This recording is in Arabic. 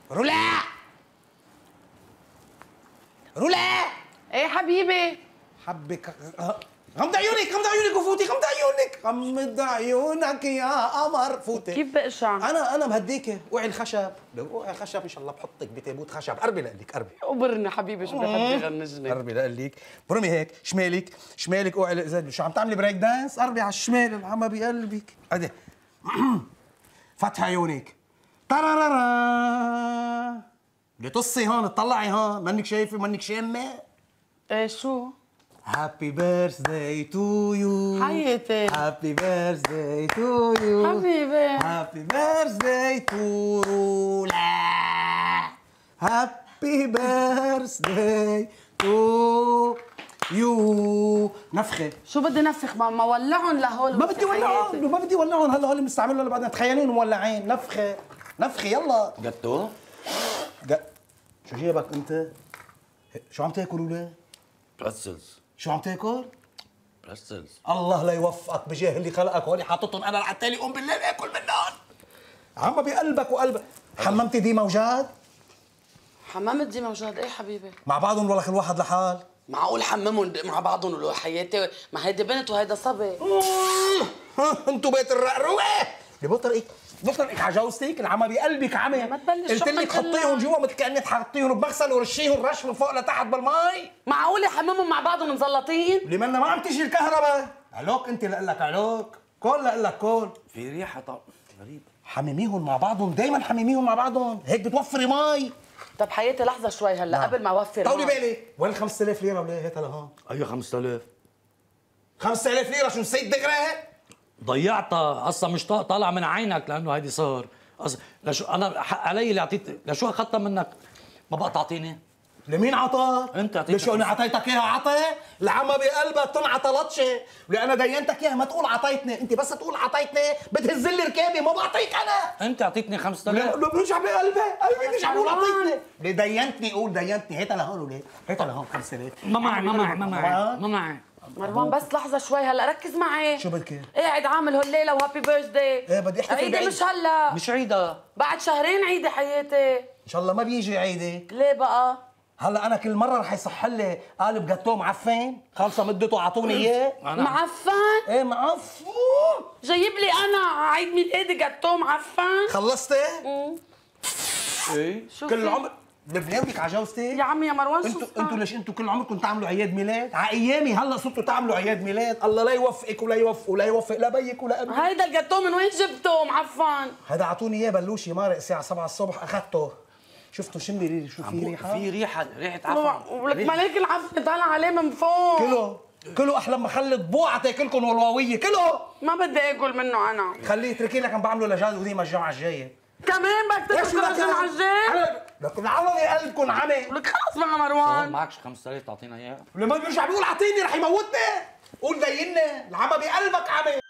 رولا رولا. ايه حبيبي؟ حبك. غمض عيونك غمض عيونك وفوتي، غمض عيونك غمض عيونك يا قمر فوتي. كيف بقشع؟ انا مهديكي. وعي الخشب، لو وعي الخشب ان شاء الله بحطك بتابوت خشب. قربي لقلك قربي. قبرني حبيبي، شو بحب يغنجني. قربي لقلك، برمي هيك شمالك شمالك. اوعي اذا شو عم تعملي بريك دانس؟ قربي على الشمال العمى بقلبك. ادي فتح عيونك. ترارارا. بتصي هون، تطلعي هون، منك شايفه منك شامه. ايه شو؟ Happy birthday to you. حياتي. Happy birthday to you. حبيبي. Happy birthday to رولا. Happy birthday to you. نفخة. شو بدي نفخ؟ ما ولعهم لهول. ما بدي ولعهم، ما بدي ولعهم. هلا هول بنستعملهم لبعدين. تخيلين مولعين. نفخة نفخة. يلا. جاتو؟ شو جايبك انت؟ شو عم تاكل ولا؟ بريتزلز. شو عم تاكل؟ بريتزلز. الله لا يوفقك بجاه اللي خلقك. هولي حاططهم انا لحتى قوم بالليل اكل منهم. عم بقلبك وقلبك. حممتي دي موجاد؟ حمامة دي موجود. ايه حبيبي؟ مع بعضهم ولا كل واحد لحال؟ معقول حممهم مع بعضهم ولو حياتي؟ ما هيدي بنت وهيدا صبي. انتوا بيت الرقروقه. بطرقك على جوزتك. العمى بقلبك عمى. ما تبلش. قلت لك حطيهم جوا مثل كانك حاطيهم بمغسل ورشيهم رش من فوق لتحت بالمي. معقول حممهم مع بعضهم مزلطين؟ لمنا ما عم تيجي الكهرباء. علوك انت لقلك علوك. كل لقلك كل. في ريحه غريبه. حمميهم مع بعضهم، دايما حمميهم مع بعضهم، هيك بتوفري مي. طب حياتي لحظة شوي هلا قبل ما اوفر. طولي بالك. وين 5000 ليرة ولا هات لهون؟ ايوه 5000. 5000 ليرة شو نسيت دغري؟ ضيعتها اصلا، مش طالعه من عينك لانه هيدي صار لشو انا حق علي اللي اعطيت. لشو اخذتها منك؟ ما بقى تعطيني؟ لمين عطاك؟ انت اعطيتك. لشو انا عطيتك اياها عطي؟ العمى بقلبك تنعطى لطشه، ولأنا دينتك اياها ما تقول عطيتني، انت بس تقول عطيتني بتهز لي ركابي ما بعطيك انا. انت اعطيتني 5000. لا برجع بقلبي، قلبي مش عم بقول عطيتني. دينتني قول دينتني، هاتها لهون وليه؟ هاتها لهون 5000. ما معي. مروان بس لحظة شوي هلا ركز معي. شو بدك؟ قاعد عامل هالليلة وهابي بيرثداي. ايه بدي احتفل عيدي بعيد. مش هلا. مش عيدها. بعد شهرين عيدي حياتي. ان شاء الله ما بيجي عيدك. ليه بقى؟ هلا انا كل مره رح يصح لي قالب جاتوه معفن، خلصه مدته اعطوني اياه. معفن؟ ايه معفن. جايب لي انا عيد ميلادي جاتوه معفن؟ خلصتي؟ ايه شو كل عمر ببناويك على جوزتي؟ يا عمي يا مروان شو انتوا ليش انتوا كل عمركم تعملوا عياد ميلاد؟ على ايامي هلا صرتوا تعملوا عياد ميلاد، الله لا يوفقك ولا يوفق ولا يوفق لا بيك ولا ابنك. هيدا الجاتوه من وين جبته معفن؟ هذا اعطوني اياه بلوشي مارق الساعه 7 الصبح اخذته. شفتوا شمي شو في ريحه؟ في ريحه عفن. ولك ملاك العفن طالع عليه من فوق. كله احلى ما خلي طبوعه تاكلكم والواويه كله. ما بدي اكل منه انا. خليه اتركي لك عم بعمله لجاد وديما الجمعه الجايه. كمان بدك تاكل الجمعه الجايه؟ لكن عوضي قلبكم عمي. لك خلص مع صار مروان. معكش 5000 تعطينا اياها؟ ولما بيرجع بيقول اعطيني رح يموتني. قول ديني العمى بقلبك عمي.